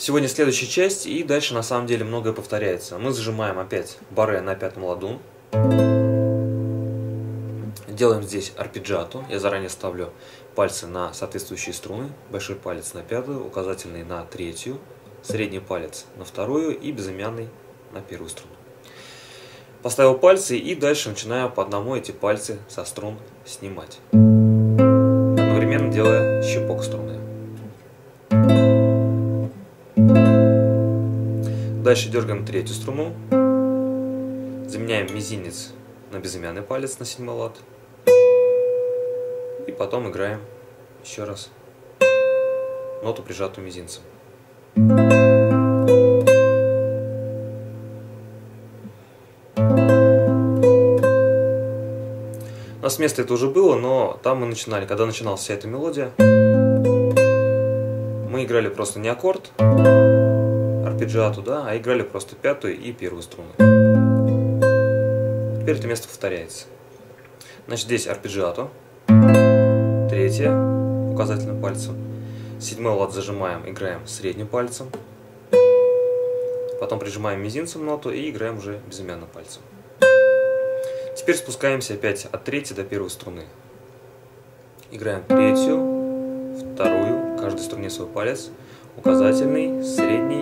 Сегодня следующая часть, и дальше на самом деле многое повторяется. Мы зажимаем опять барре на пятом ладу. Делаем здесь арпеджиато. Я заранее ставлю пальцы на соответствующие струны. Большой палец на пятую, указательный на третью, средний палец на вторую и безымянный на первую струну. Поставил пальцы и дальше начинаю по одному эти пальцы со струн снимать, одновременно делая щипок струны. Дальше дергаем третью струну, заменяем мизинец на безымянный палец на седьмой лад. И потом играем еще раз ноту, прижатую мизинцем. У нас место это уже было, но там мы начинали, когда начиналась вся эта мелодия, мы играли просто не аккорд, арпеджиато, да, а играли просто пятую и первую струну. Теперь это место повторяется. Значит, здесь арпеджиато, третья указательным пальцем, седьмой лад зажимаем, играем средним пальцем, потом прижимаем мизинцем ноту и играем уже безымянным пальцем. Теперь спускаемся опять от третьей до первой струны. Играем третью, вторую, каждой струне свой палец, указательный, средний,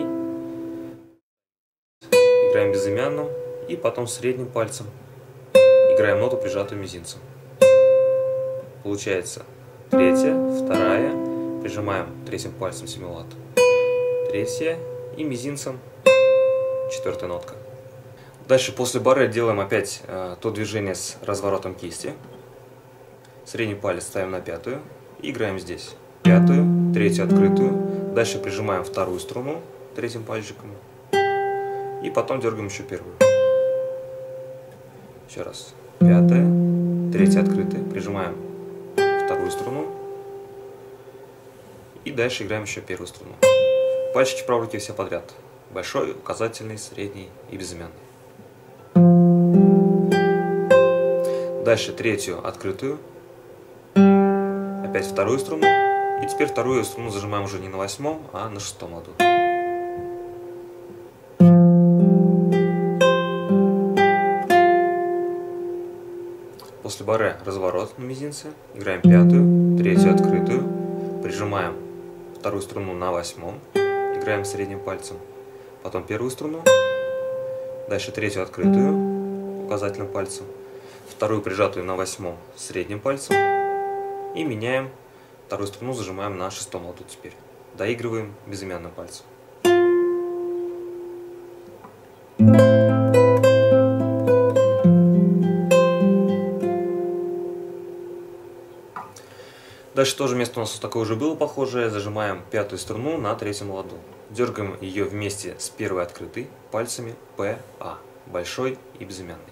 играем безымянным и потом средним пальцем играем ноту, прижатую мизинцем. Получается третья, вторая, прижимаем третьим пальцем седьмой лад, третья и мизинцем четвертая нотка. Дальше после барре делаем опять то движение с разворотом кисти. Средний палец ставим на пятую и играем здесь пятую, третью открытую. Дальше прижимаем вторую струну третьим пальчиком и потом дергаем еще первую. Еще раз. Пятая, третья открытая, прижимаем вторую струну и дальше играем еще первую струну. Пальчики правой руки все подряд. Большой, указательный, средний и безымянный. Дальше третью открытую, опять вторую струну, и теперь вторую струну зажимаем уже не на восьмом, а на шестом ладу. После барре разворот на мизинце, играем пятую, третью открытую, прижимаем вторую струну на восьмом, играем средним пальцем, потом первую струну, дальше третью открытую указательным пальцем, вторую прижатую на восьмом средним пальцем и меняем вторую струну, зажимаем на шестом ладу теперь. Доигрываем безымянным пальцем. Дальше тоже место у нас такое уже было похожее. Зажимаем пятую струну на третьем ладу. Дергаем ее вместе с первой открытой пальцами П, А, большой и безымянный.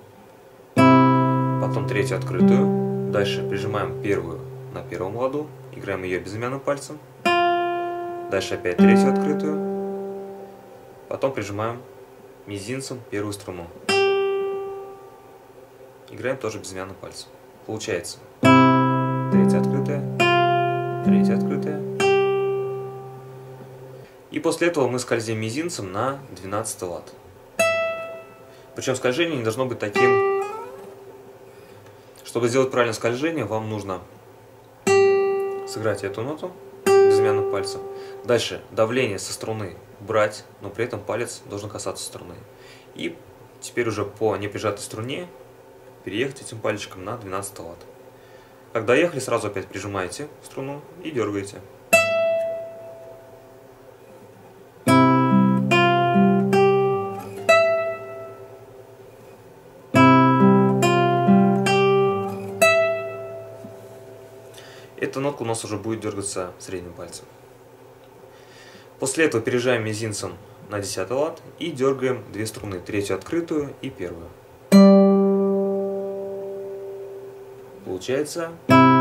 Потом третью открытую, дальше прижимаем первую на первом ладу, играем ее безымянным пальцем, дальше опять третью открытую, потом прижимаем мизинцем первую струну, играем тоже безымянным пальцем. Получается третья открытая, и после этого мы скользим мизинцем на 12 лад. Причем скольжение не должно быть таким. Чтобы сделать правильное скольжение, вам нужно сыграть эту ноту безымянным пальцем. Дальше давление со струны брать, но при этом палец должен касаться струны. И теперь уже по неприжатой струне переехать этим пальчиком на 12 лад. Когда ехали, сразу опять прижимаете струну и дергаете. Эта нотка у нас уже будет дергаться средним пальцем. После этого переезжаем мизинцем на 10 лад и дергаем две струны, третью открытую и первую. Получается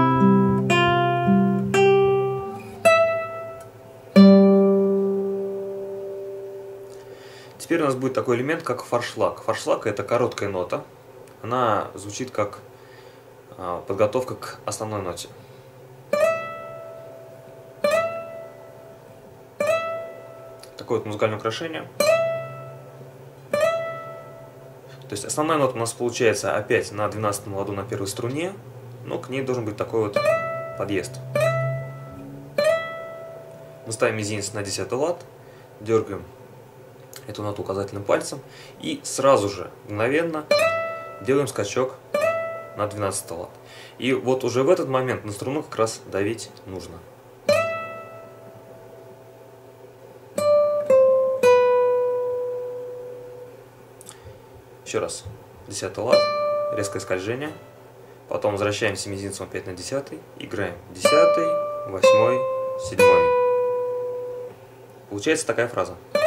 теперь у нас будет такой элемент, как форшлаг. Форшлаг — это короткая нота. Она звучит как подготовка к основной ноте. такое вот музыкальное украшение. То есть основная нота у нас получается опять на 12-м ладу на первой струне, но к ней должен быть такой вот подъезд. Мы ставим мизинец на 10-й лад, дергаем эту ноту указательным пальцем и сразу же, мгновенно делаем скачок на 12-й лад. И вот уже в этот момент на струну как раз давить нужно. Еще раз. 10-й лад, резкое скольжение. Потом возвращаемся мизинцем опять на 10-й. Играем 10-й, 8-й, 7-й. Получается такая фраза.